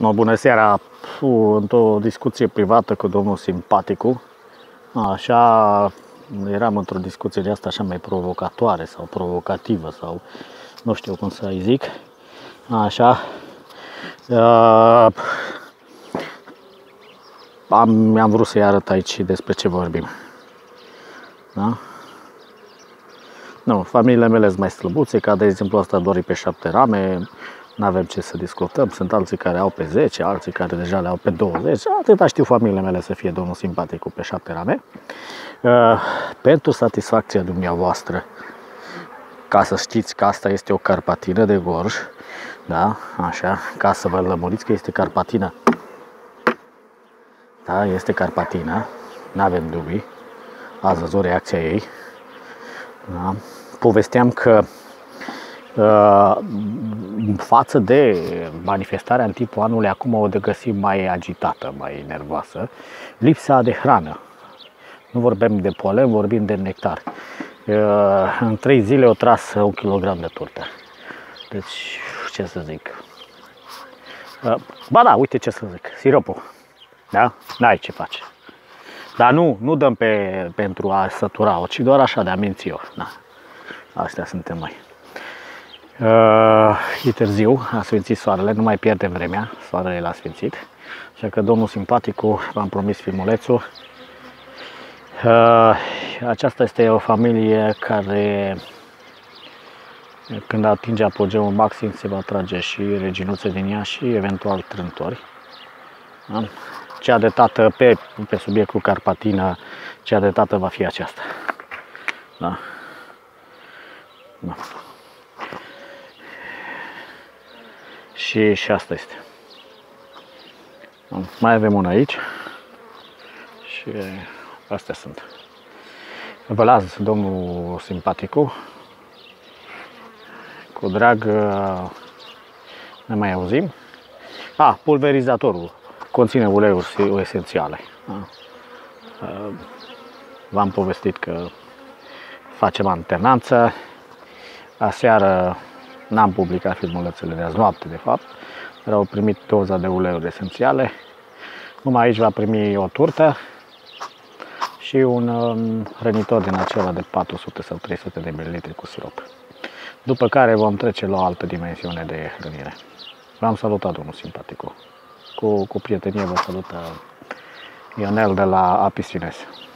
Bună seara! Într-o discuție privată cu domnul Simpaticu, așa, eram într-o discuție de asta așa mai provocatoare sau provocativă sau nu știu cum să-i zic, așa, mi-am vrut să-i arăt aici despre ce vorbim, da? Nu, familiile mele sunt mai slăbuțe, ca de exemplu asta doar pe 7 rame, nu avem ce să discutăm, sunt alții care au pe 10, alții care deja le au pe 20, atâta știu familiile mele să fie domnul Simpaticu pe 7 rame. Pentru satisfacția dumneavoastră, ca să știți că asta este o carpatină de Gorj, da, așa, ca să vă lămuriți că este carpatină. Da, este carpatină, n-avem dubii, ați văzut reacția ei. Da. Povesteam că față de manifestarea în timpul anului, acum o de găsi mai agitată, mai nervoasă, lipsa de hrană. Nu vorbim de polen, vorbim de nectar. În 3 zile o tras 1 kg de turtă. Deci, ce să zic? Ba da, uite ce să zic, siropul. Da? N-ai ce face. Dar nu dăm pentru a sătura-o, ci doar așa de a minți-o. Da. Astea suntem noi. E târziu, a sfințit soarele, nu mai pierdem vremea, soarele l-a sfințit. Așa că domnul Simpaticu, v-am promis filmulețul. Aceasta este o familie care, când atinge apogeul maxim, se va trage și reginuțe din ea și eventual trântori. Da? Cea de tată pe subiectul carpatină, cea de tată va fi aceasta. Da. Da. Și asta este. Mai avem una aici. Și astea sunt. Vă las, domnul Simpaticu. Cu drag, ne mai auzim. Pulverizatorul conține uleiuri esențiale. V-am povestit că facem alternanță. Aseară n-am publicat filmulețele de azi noapte, de fapt, dar au primit doza de uleiuri esențiale. Numai aici va primi o turtă și un hrănitor din acela de 400 sau 300 de ml cu sirop. După care vom trece la o altă dimensiune de hrănire. V-am salutat, domnul Simpaticu. Cu prietenie vă salută Ionel de la Apis Fines.